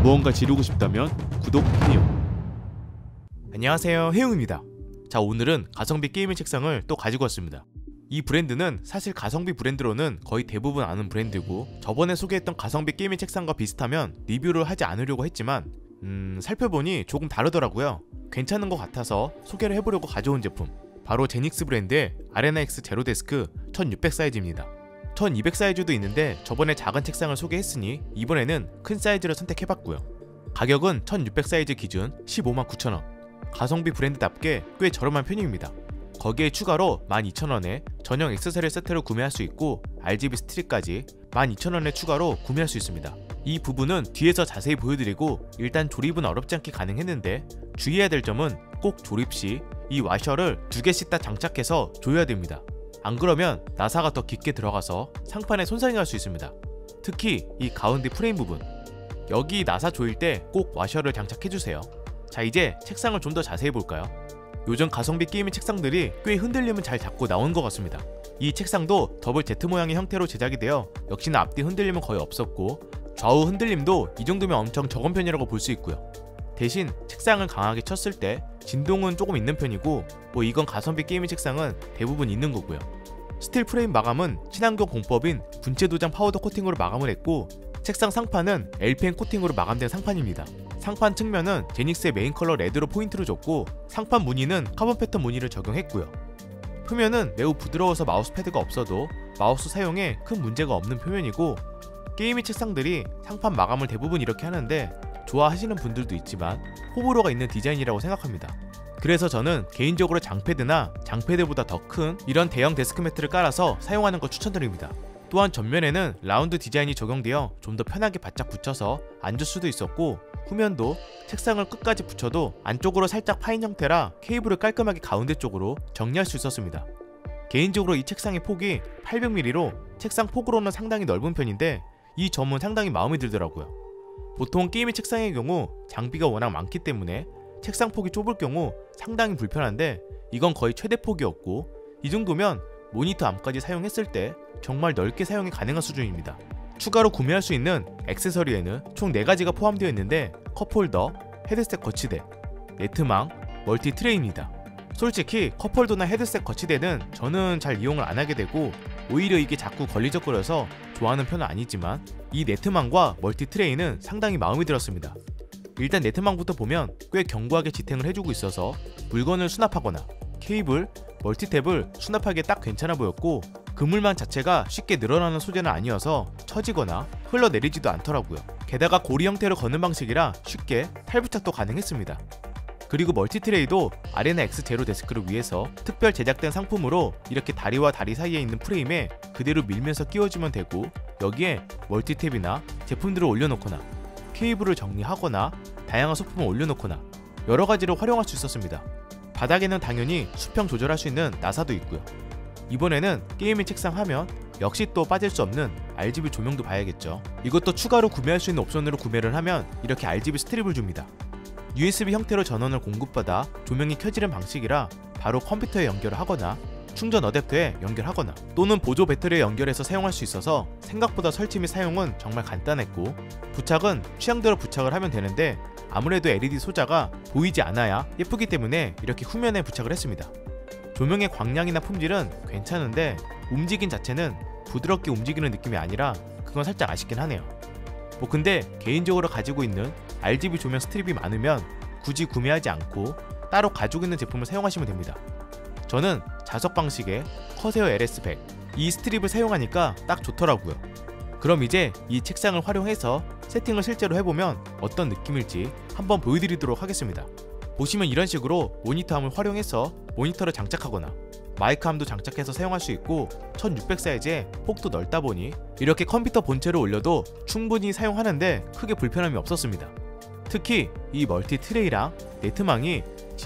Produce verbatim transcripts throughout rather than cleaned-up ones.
무언가 지르고 싶다면 구독, 해용. 안녕하세요, 해용입니다. 자, 오늘은 가성비 게이밍 책상을 또 가지고 왔습니다. 이 브랜드는 사실 가성비 브랜드로는 거의 대부분 아는 브랜드고, 저번에 소개했던 가성비 게이밍 책상과 비슷하면 리뷰를 하지 않으려고 했지만 음... 살펴보니 조금 다르더라고요. 괜찮은 것 같아서 소개를 해보려고 가져온 제품, 바로 제닉스 브랜드의 아레나엑스 제로데스크 천육백 사이즈입니다. 천이백 사이즈도 있는데 저번에 작은 책상을 소개했으니 이번에는 큰 사이즈를 선택해봤고요. 가격은 천육백 사이즈 기준 십오만 구천 원. 가성비 브랜드답게 꽤 저렴한 편입니다. 거기에 추가로 만 이천 원에 전용 액세서리 세트를 구매할 수 있고 알지비 스트립까지 만 이천 원에 추가로 구매할 수 있습니다. 이 부분은 뒤에서 자세히 보여드리고, 일단 조립은 어렵지 않게 가능했는데 주의해야 될 점은 꼭 조립 시 이 와셔를 두 개씩 다 장착해서 조여야 됩니다. 안 그러면 나사가 더 깊게 들어가서 상판에 손상이 갈 수 있습니다. 특히 이 가운데 프레임 부분, 여기 나사 조일 때 꼭 와셔를 장착해주세요. 자, 이제 책상을 좀 더 자세히 볼까요? 요즘 가성비 게이밍 책상들이 꽤 흔들림은 잘 잡고 나온 것 같습니다. 이 책상도 더블 Z 모양의 형태로 제작이 되어 역시나 앞뒤 흔들림은 거의 없었고, 좌우 흔들림도 이 정도면 엄청 적은 편이라고 볼 수 있고요. 대신 책상을 강하게 쳤을 때 진동은 조금 있는 편이고, 뭐 이건 가성비 게이밍 책상은 대부분 있는 거고요. 스틸 프레임 마감은 친환경 공법인 분체 도장 파우더 코팅으로 마감을 했고, 책상 상판은 엘피엔 코팅으로 마감된 상판입니다. 상판 측면은 제닉스의 메인 컬러 레드로 포인트를 줬고, 상판 무늬는 카본 패턴 무늬를 적용했고요. 표면은 매우 부드러워서 마우스 패드가 없어도 마우스 사용에 큰 문제가 없는 표면이고, 게이밍 책상들이 상판 마감을 대부분 이렇게 하는데 좋아하시는 분들도 있지만 호불호가 있는 디자인이라고 생각합니다. 그래서 저는 개인적으로 장패드나 장패드보다 더 큰 이런 대형 데스크 매트를 깔아서 사용하는 걸 추천드립니다. 또한 전면에는 라운드 디자인이 적용되어 좀 더 편하게 바짝 붙여서 앉을 수도 있었고, 후면도 책상을 끝까지 붙여도 안쪽으로 살짝 파인 형태라 케이블을 깔끔하게 가운데 쪽으로 정리할 수 있었습니다. 개인적으로 이 책상의 폭이 팔백 밀리미터로 책상 폭으로는 상당히 넓은 편인데 이 점은 상당히 마음에 들더라고요. 보통 게이밍 책상의 경우 장비가 워낙 많기 때문에 책상 폭이 좁을 경우 상당히 불편한데, 이건 거의 최대 폭이었고, 이 정도면 모니터 암까지 사용했을 때 정말 넓게 사용이 가능한 수준입니다. 추가로 구매할 수 있는 액세서리에는 총 네 가지가 포함되어 있는데, 컵홀더, 헤드셋 거치대, 네트망, 멀티 트레이입니다. 솔직히 컵홀더나 헤드셋 거치대는 저는 잘 이용을 안 하게 되고, 오히려 이게 자꾸 걸리적거려서 좋아하는 편은 아니지만 이 네트망과 멀티 트레이는 상당히 마음에 들었습니다. 일단 네트망부터 보면 꽤 견고하게 지탱을 해주고 있어서 물건을 수납하거나 케이블, 멀티탭을 수납하기에 딱 괜찮아 보였고, 그물망 자체가 쉽게 늘어나는 소재는 아니어서 처지거나 흘러내리지도 않더라고요. 게다가 고리 형태로 거는 방식이라 쉽게 탈부착도 가능했습니다. 그리고 멀티트레이도 아레나엑스 제로데스크를 위해서 특별 제작된 상품으로 이렇게 다리와 다리 사이에 있는 프레임에 그대로 밀면서 끼워주면 되고, 여기에 멀티탭이나 제품들을 올려놓거나 케이블을 정리하거나 다양한 소품을 올려놓거나 여러가지로 활용할 수 있었습니다. 바닥에는 당연히 수평 조절할 수 있는 나사도 있고요. 이번에는 게이밍 책상 하면 역시 또 빠질 수 없는 알지비 조명도 봐야겠죠. 이것도 추가로 구매할 수 있는 옵션으로 구매를 하면 이렇게 알지비 스트립을 줍니다. 유에스비 형태로 전원을 공급받아 조명이 켜지는 방식이라 바로 컴퓨터에 연결을 하거나 충전 어댑터에 연결하거나 또는 보조 배터리에 연결해서 사용할 수 있어서 생각보다 설치 및 사용은 정말 간단했고, 부착은 취향대로 부착을 하면 되는데 아무래도 엘이디 소자가 보이지 않아야 예쁘기 때문에 이렇게 후면에 부착을 했습니다. 조명의 광량이나 품질은 괜찮은데 움직임 자체는 부드럽게 움직이는 느낌이 아니라 그건 살짝 아쉽긴 하네요. 뭐 근데 개인적으로 가지고 있는 알지비 조명 스트립이 많으면 굳이 구매하지 않고 따로 가지고 있는 제품을 사용하시면 됩니다. 저는 자석 방식의 커세어 엘에스 백, 이 스트립을 사용하니까 딱 좋더라고요. 그럼 이제 이 책상을 활용해서 세팅을 실제로 해보면 어떤 느낌일지 한번 보여드리도록 하겠습니다. 보시면 이런 식으로 모니터암을 활용해서 모니터를 장착하거나 마이크암도 장착해서 사용할 수 있고, 천육백 사이즈에 폭도 넓다 보니 이렇게 컴퓨터 본체로 올려도 충분히 사용하는데 크게 불편함이 없었습니다. 특히 이 멀티 트레이랑 네트망이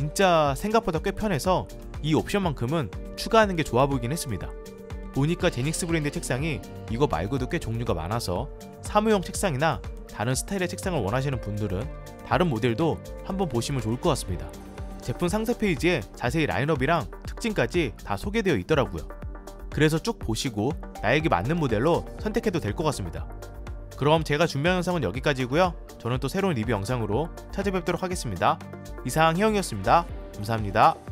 진짜 생각보다 꽤 편해서 이 옵션만큼은 추가하는 게 좋아 보이긴 했습니다. 보니까 제닉스 브랜드 책상이 이거 말고도 꽤 종류가 많아서 사무용 책상이나 다른 스타일의 책상을 원하시는 분들은 다른 모델도 한번 보시면 좋을 것 같습니다. 제품 상세 페이지에 자세히 라인업이랑 특징까지 다 소개되어 있더라고요. 그래서 쭉 보시고 나에게 맞는 모델로 선택해도 될 것 같습니다. 그럼 제가 준비한 영상은 여기까지고요. 저는 또 새로운 리뷰 영상으로 찾아뵙도록 하겠습니다. 이상 혜영이었습니다. 감사합니다.